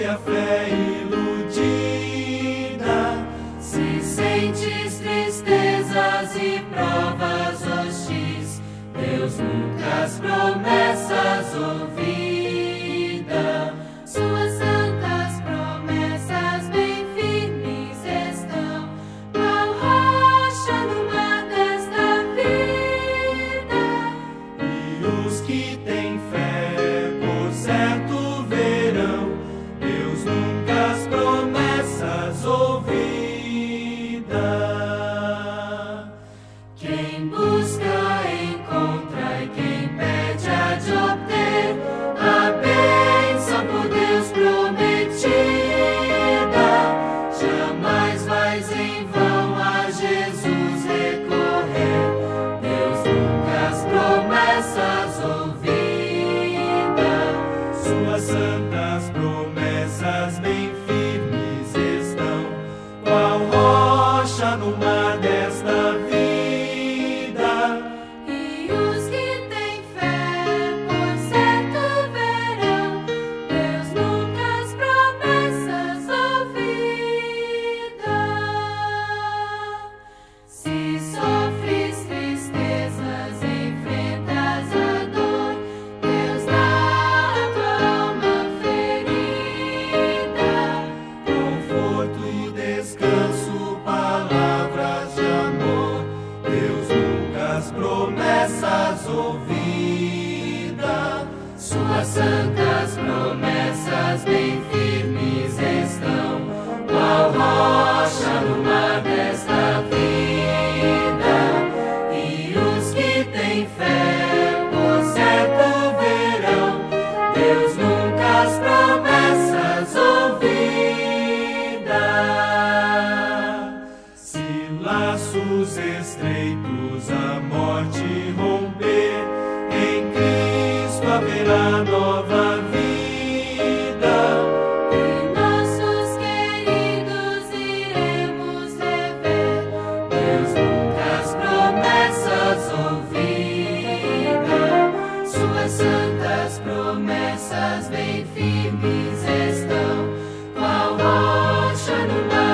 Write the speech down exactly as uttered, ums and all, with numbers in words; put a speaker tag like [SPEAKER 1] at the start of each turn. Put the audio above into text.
[SPEAKER 1] a fé iludida.
[SPEAKER 2] Se sentes tristezas e provas hostis, Deus nunca as promessas ouvida. Suas santas promessas bem firmes estão, qual rocha no mar desta vida.
[SPEAKER 1] E os que têm fé, por certo verão Deus nunca as promessas ouvida.
[SPEAKER 2] Quem busca encontra, e quem pede há de obter a bênção por Deus prometida. Jamais vais em vão a Jesus recorrer, Deus nunca as promessas ouvida.
[SPEAKER 1] Suas santas promessas bem firmes estão, qual rocha no mar desta vida.
[SPEAKER 2] E os que têm fé, por certo verão Deus nunca as promessas ouvida. Se sofres tristezas, enfrentas a dor, Deus dá a tua alma ferida
[SPEAKER 1] Conforto e descanso, palavras de amor, Deus nunca as promessas ouvida.
[SPEAKER 2] Suas santas promessas bem firmes estão, qual rocha no mar desta vida. E os que têm fé, por certo verão Deus nunca as promessas ouvida.
[SPEAKER 1] Se laços estreitos a morte romper, em Cristo haverá nova vida.
[SPEAKER 2] E nossos queridos iremos rever, Deus nunca as promessas ouvida. Suas santas promessas bem firmes estão, qual rocha no mar